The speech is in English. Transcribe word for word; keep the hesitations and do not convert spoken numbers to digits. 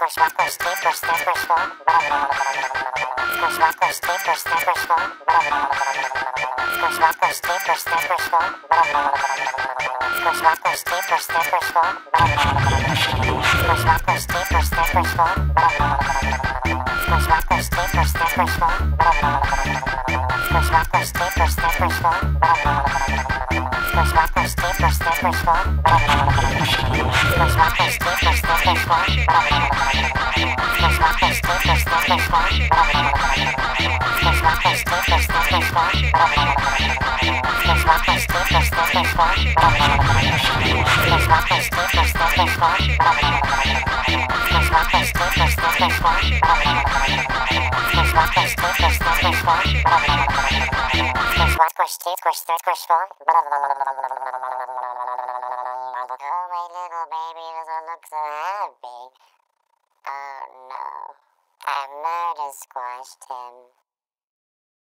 Oh, my little baby doesn't look so happy. Oh no, I murder squashed him.